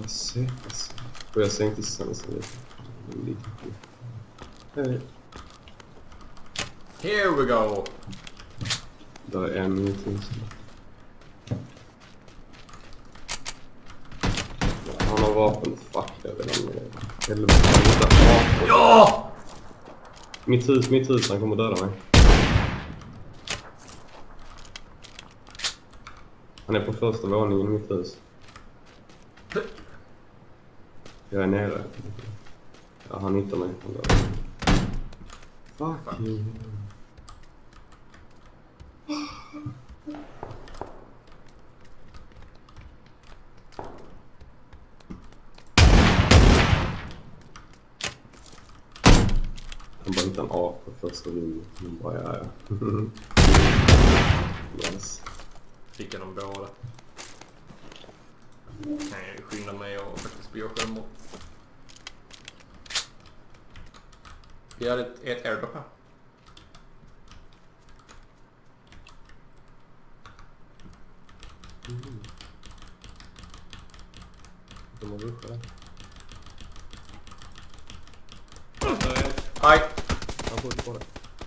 Se. Får jag sänka sansen lite. Hej. Here we go. Där är en minut till. Han har vapen. Fuck, jag vet inte. Helvete, han hittar vapen. Ja! Mitt hus, han kommer döda mig. Han är på första våningen i mitt hus. Jag är nere. Ja, han hittar mig. Fuck you. Han bara hittade en A på första linjen. Han bara, ja. Yes. Fick jag dem båda. Kan jag skynda mig och faktiskt begå självmord. Vi hade ett airdrop här. De har rushat. Aj! Han skjuter på det.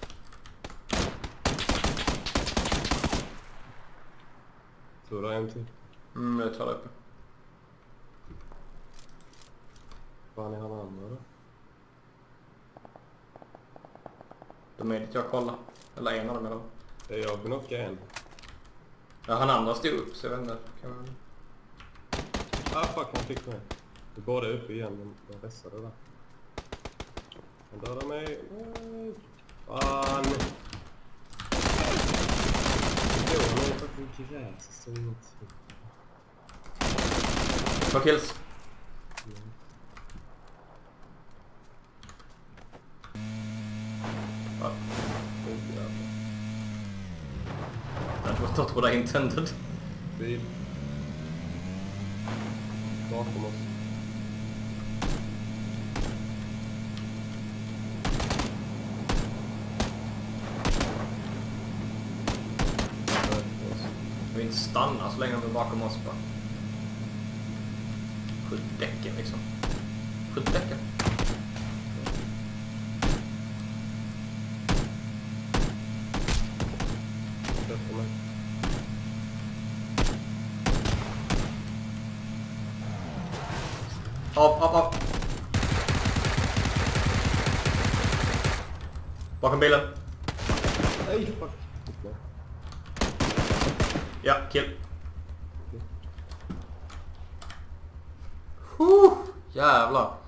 Så det är en till. Jag tar det uppe. Fan är han andra då? De är dit jag kollar. Eller en av dem är de. Det är jag knockar en. Ja, han andra stod upp så jag vet inte. Kan man... Ah fuck, han fick mig. Vi båda är uppe igen, de vässade där. Han dödar mig. Nej. Fan. Jo, han är fucking gräs. Så inget. 2 kills. Ja. Det var tot what I intended. Bil. Bakom oss. Vi inte stanna så länge de är bakom oss bara. Skjut däcken liksom. Skjut däcken. Dödar mig. Av. Bakom bilen. Nej, fuck. Ja, kill. Jävlar.